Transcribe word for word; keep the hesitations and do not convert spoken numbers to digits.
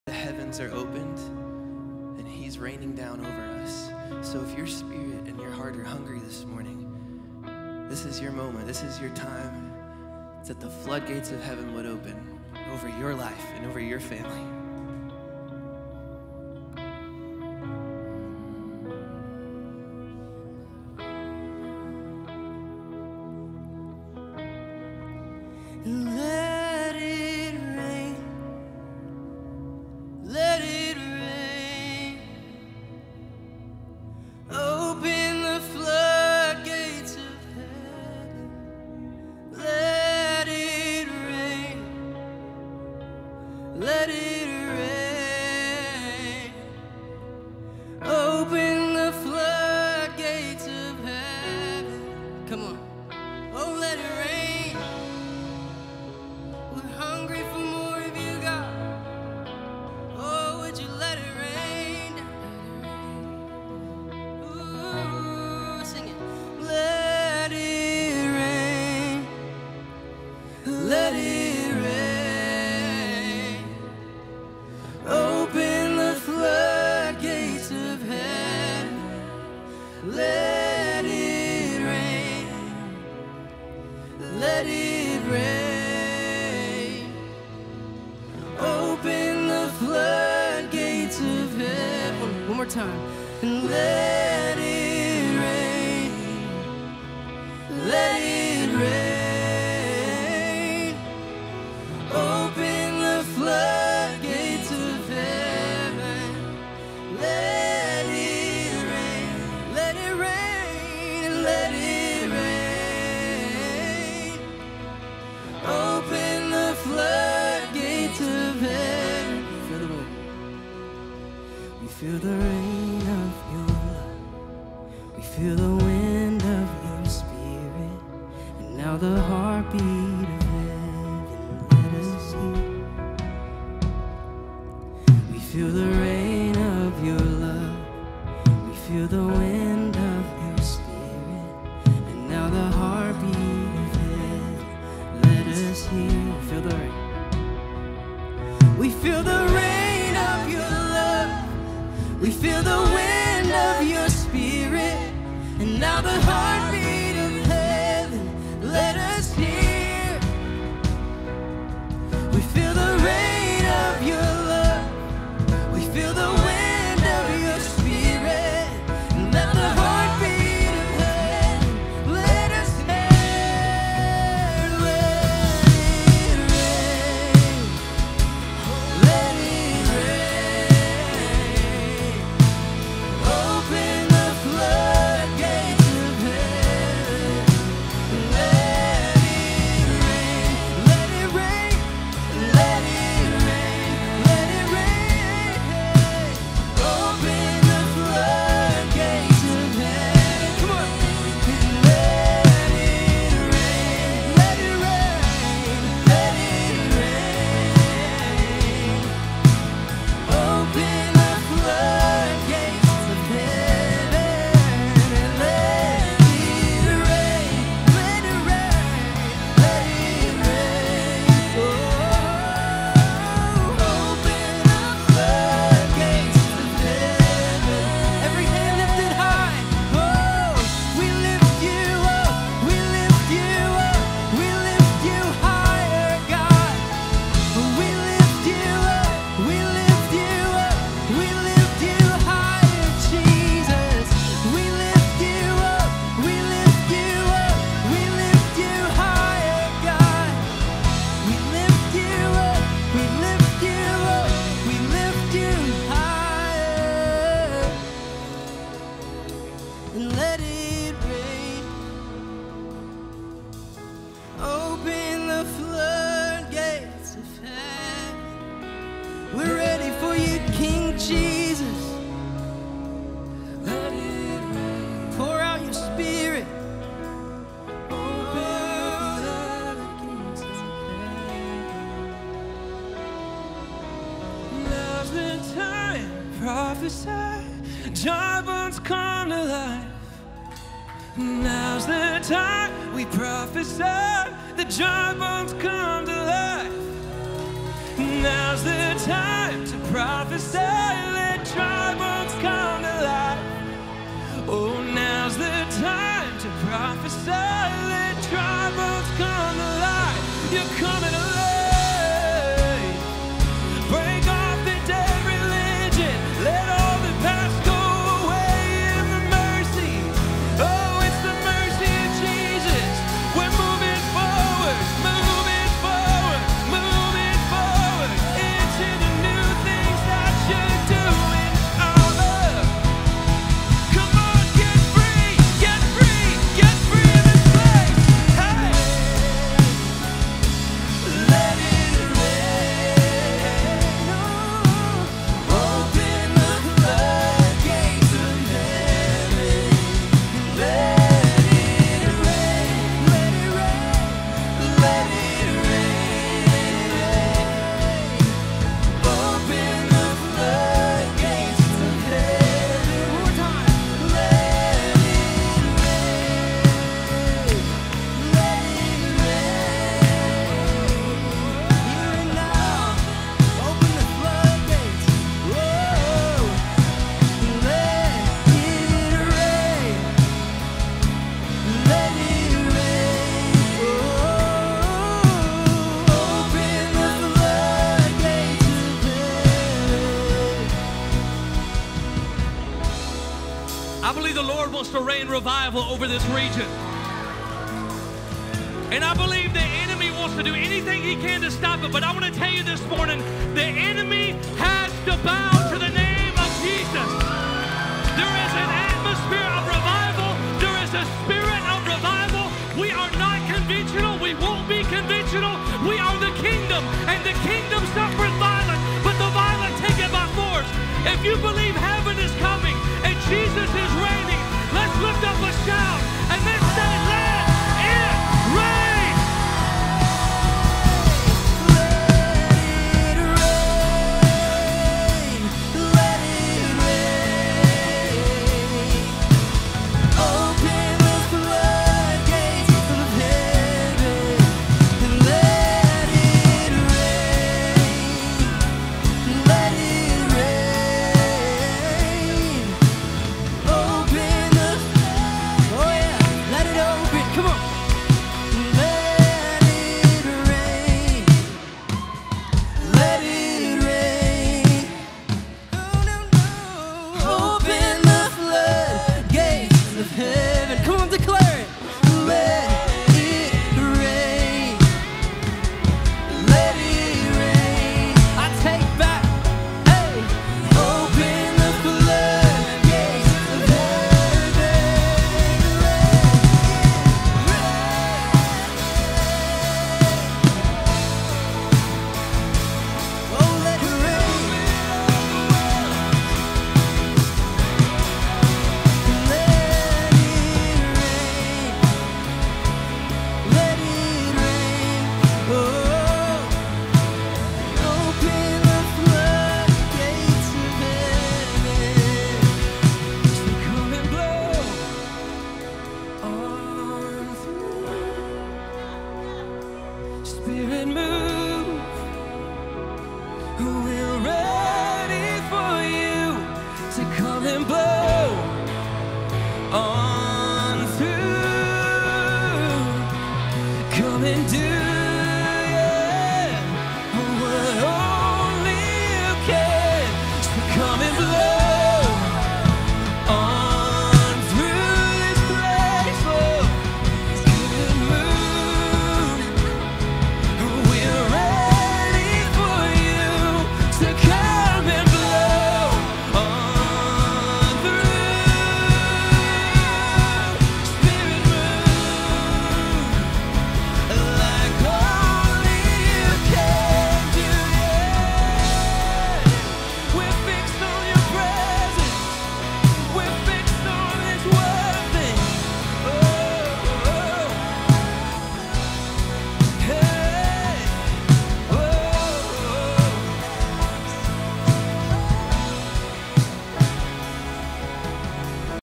The heavens are opened and he's raining down over us. So if your spirit and your heart are hungry this morning, this is your moment. This is your time. It's that the floodgates of heaven would open over your life and over your family. Let it rain, let it rain, open the floodgates of heaven, let it rain, let it rain, open the floodgates of heaven, come on, oh let it rain. We're hungry for more of you, God. Oh, would you let it rain? Ooh, sing it. Let it rain. Let it rain. Open the floodgates of heaven. Let it rain. Let it rain. Open the floodgates of heaven. One more time. And let it rain. Let it rain. Open the floodgates of heaven. Let it rain. Let it rain. Let it rain. Open the floodgates of heaven. Feel the wind. We feel the rain of your love. We feel the wind of your spirit. And now the heartbeat of heaven. Let us hear. We feel the rain of your love. We feel the wind of your spirit. And now the heartbeat of heaven. Let us hear. Feel the rain. We feel the rain of your love. We feel the wind of your spirit. And now the heartbeat of heaven. Let us hear. We feel the rain of your love. We feel the wind of your spirit. And now the heartbeat of heaven. Let us hear. Let it rain. Open the floodgates of heaven. Let it rain. Let it rain. Let it rain. Let it rain. Open the floodgates of heaven. Come on. Let it rain. Let it rain. Let it rain. Open the floodgates of heaven and let it rain, let it rain, let it rain. Oh, open the floodgates of heaven. Every hand lifted high. Oh, we lift you up, we lift you up, we lift you higher, God. We lift you up, we lift you up, we lift you higher, Jesus. We lift you up, we lift you up, we lift you higher, God. We lift you up, we lift you up, we lift you higher. And let it rain. Open the floodgates of heaven. We're ready for you, King Jesus. Let it rain. Pour out your spirit. Open the floodgates of heaven. Now's the time, prophesy, dry bones come to life. Now's the time, we prophesy, the dry bones come to life. Now's the time to prophesy. Let dry bones come to life. Oh, now's the time to prophesy. Let dry bones come to life. You're coming alive. Break off the dead religion. Let all the past go away in the mercy. Oh, it's the mercy of Jesus. We're moving forward, moving forward, moving forward into the new things that you're doing. Our love. Come on, get free, get free, get free in this place. Hey, let it rain. Open the floodgates of heaven. Let it rain, let it rain, let it rain. Open the floodgates of heaven. One more time. Let it rain, let it rain. Here and now, open the floodgates. Whoa, let it rain. Let it rain. Oh, open the floodgates of heaven. I believe the Lord wants to rain revival over this region. And I believe the enemy wants to do anything he can to stop it. But I want to tell you this morning, the enemy has